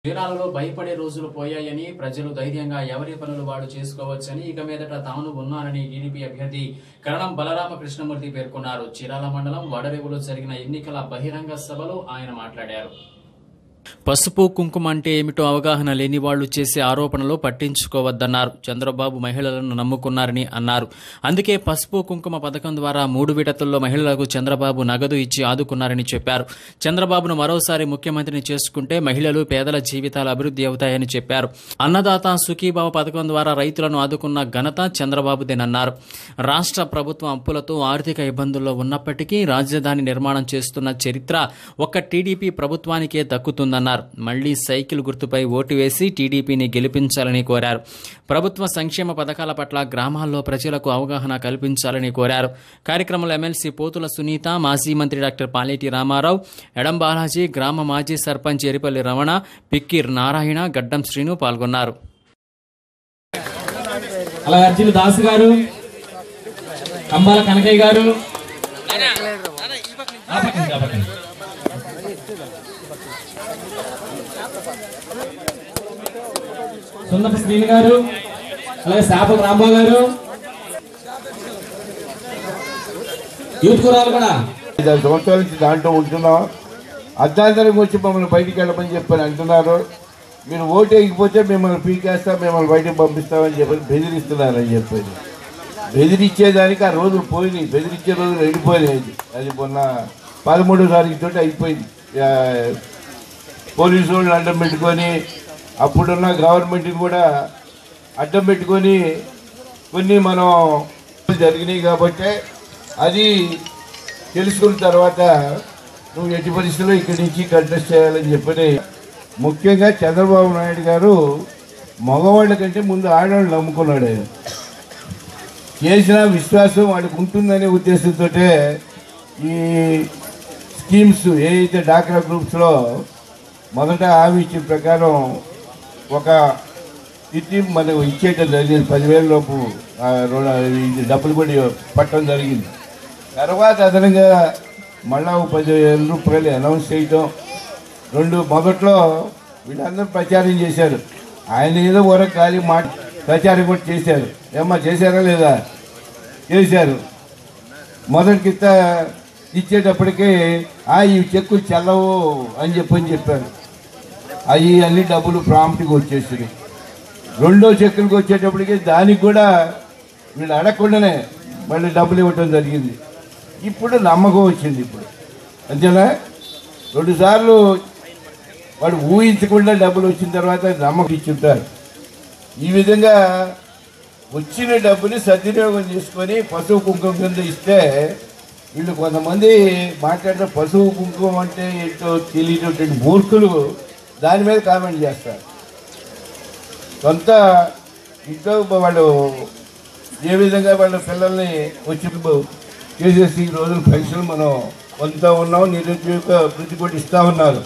జిల్లాలలో భయపడే రోజులు పోయాయని ప్రజలు ధైర్యంగా ఎవరి పనులు వాడు చేసుకోవచ్చని ఇక మీదట తాను ఉన్నానని టీడీపీ అభ్యర్థి కరణం బలరామ కృష్ణమూర్తి పేర్కొన్నారు. చీరాల మండలం వడరేవులో జరిగిన ఎన్నికల బహిరంగ సభలో ఆయన మాట్లాడారు. పసుపు కుంకుమ అంటే ఏమిటో అవగాహన లేని వాళ్లు చేసే ఆరోపణలు పట్టించుకోవద్దన్నారు. చంద్రబాబు మహిళలను నమ్ముకున్నారని అన్నారు. అందుకే పసుపు కుంకుమ పథకం ద్వారా 3 విడతల్లో మహిళలకు చంద్రబాబు నగదు ఇచ్చి ఆదుకున్నారని చెప్పారు. చంద్రబాబును మరోసారి ముఖ్యమంత్రిని చేసుకుంటే మహిళలు పేదల జీవితాలు అభివృద్ధి అవుతాయని చెప్పారు. అన్నదాత సుఖీభావ పథకం ద్వారా రైతులను ఆదుకున్న ఘనత చంద్రబాబుదేనన్నారు. రాష్ట్ర ప్రభుత్వం అప్పులతో ఆర్థిక ఇబ్బందుల్లో ఉన్నప్పటికీ రాజధాని నిర్మాణం చేస్తున్న చరిత్ర ఒక్క టీడీపీ ప్రభుత్వానికే దక్కుతుందన్నారు. మళ్లీ సైకిల్ గుర్తుపై ఓటు వేసి టీడీపీని గెలిపించాలని కోరారు. ప్రభుత్వ సంక్షేమ పథకాల పట్ల గ్రామాల్లో ప్రజలకు అవగాహన కల్పించాలని కోరారు. కార్యక్రమంలో ఎమ్మెల్సీ పోతుల సునీత, మాజీ మంత్రి డాక్టర్ పాలేటి రామారావు, ఎడం బాలాజీ, గ్రామ మాజీ సర్పంచ్ ఎరిపల్లి రమణ, పిక్కిర్ నారాయణ, గడ్డం శ్రీను పాల్గొన్నారు. అలా అర్జున్ దాస్ గారు, కంబాల కనకయ్య గారు, సున్నప శ్రీని గారు, అలాగే శాపల రాంబాబు గారు, యూత్ కురాలు కూడా 5 సంవత్సరాల నుంచి దాంట్లో ఉంటున్నాం. అర్ధాంతరంగా వచ్చి మమ్మల్ని బయటికి వెళ్ళమని చెప్పని అంటున్నారు. మీరు ఓటు వేయకపోతే మిమ్మల్ని పీకేస్తాం, మిమ్మల్ని బయటకు పంపిస్తామని చెప్పి బెదిరిస్తున్నారని చెప్పేది. బెదిరించేదానికి ఆ రోజులు పోయినాయి, బెదిరించే రోజులు వెళ్ళిపోయినాయి. అది మొన్న 13వ తారీఖు తోటి అయిపోయింది. పోలీసు వాళ్ళు అడ్డం పెట్టుకొని, అప్పుడున్న గవర్నమెంట్ని కూడా అడ్డం పెట్టుకొని కొన్ని మనం జరిగినాయి. కాబట్టి అది తెలుసుకున్న తర్వాత నువ్వు ఎట్టి పరిస్థితుల్లో ఇక్కడి నుంచి కంటెస్ట్ చేయాలని చెప్పని, ముఖ్యంగా చంద్రబాబు నాయుడు గారు మగవాళ్ళ కంటే ముందు ఆడవాళ్ళు నమ్ముకున్నాడు. ఆయన చేసిన విశ్వాసం వాడికి ఉంటుందనే ఉద్దేశంతో ఈ స్కీమ్స్ ఏదైతే డాక్రా గ్రూప్స్లో మొదట హామీ ఇచ్చిన ప్రకారం ఒక ఇది మనకు ఇచ్చేయటం జరిగింది. 10,000 లోపు డబ్బులు కూడా పట్టడం జరిగింది. తర్వాత అదనంగా మళ్ళా 10,000 రూపాయలు అనౌన్స్ చేయటం. మొదట్లో వీళ్ళందరూ ప్రచారం చేశారు. ఆయన ఏదో వరకు ఖాళీ మాట ప్రచారం కూడా చేశారు. ఏమ్మా చేశారా లేదా? చేశారు. మొదటి కింద ఇచ్చేటప్పటికి ఈ చెక్కులు చెల్లవు అని చెప్పారు. అవి అన్ని డబ్బులు ప్రాంప్ట్గా వచ్చేసినాయి. రెండో చెక్కులకు వచ్చేటప్పటికి దానికి కూడా వీళ్ళు అడగకుండానే మళ్ళీ డబ్బులు ఇవ్వటం జరిగింది. ఇప్పుడు నమ్మకం వచ్చింది. ఇప్పుడు అంతేనా? 2 సార్లు వాడు ఊహించకుండా డబ్బులు వచ్చిన తర్వాత నమ్మకం ఇచ్చుంటారు. ఈ విధంగా వచ్చిన డబ్బుని సద్వినియోగం చేసుకొని పసుపు కుంకుమ కింద ఇస్తే వీళ్ళు కొంతమంది మాట్లాడిన పసుపు కుంకుమ అంటే ఏంటో తెలియనటువంటి మూర్ఖులు దాని మీద కామెంట్ చేస్తారు. కొంత ఇంట్లో వాళ్ళు ఏ విధంగా వాళ్ళ పిల్లల్ని వచ్చి చేసేసి ఈ రోజుల పెన్షన్ మనం కొంత ఉన్నాం, నిరుద్యోగ వృత్తి కూడా ఇస్తూ ఉన్నారు.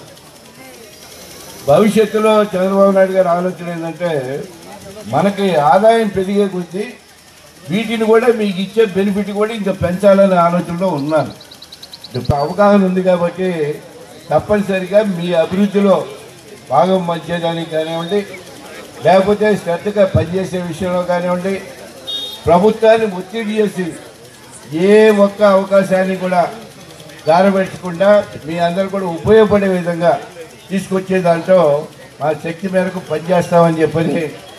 భవిష్యత్తులో చంద్రబాబు నాయుడు గారి ఆలోచన ఏంటంటే, మనకి ఆదాయం పెరిగే కొద్దీ వీటిని కూడా మీకు ఇచ్చే బెనిఫిట్ కూడా ఇంకా పెంచాలనే ఆలోచనలో ఉన్నారు. ఇప్పుడు అవగాహన ఉంది కాబట్టి తప్పనిసరిగా మీ అభివృద్ధిలో భాగం పంచేదానికి కానివ్వండి, లేకపోతే శ్రద్ధగా పనిచేసే విషయంలో కానివ్వండి, ప్రభుత్వాన్ని ఒత్తిడి చేసి ఏ ఒక్క అవకాశాన్ని కూడా దారబెట్టకుండా మీ అందరూ కూడా ఉపయోగపడే విధంగా తీసుకొచ్చే దాంట్లో మా శక్తి మేరకు పనిచేస్తామని చెప్పని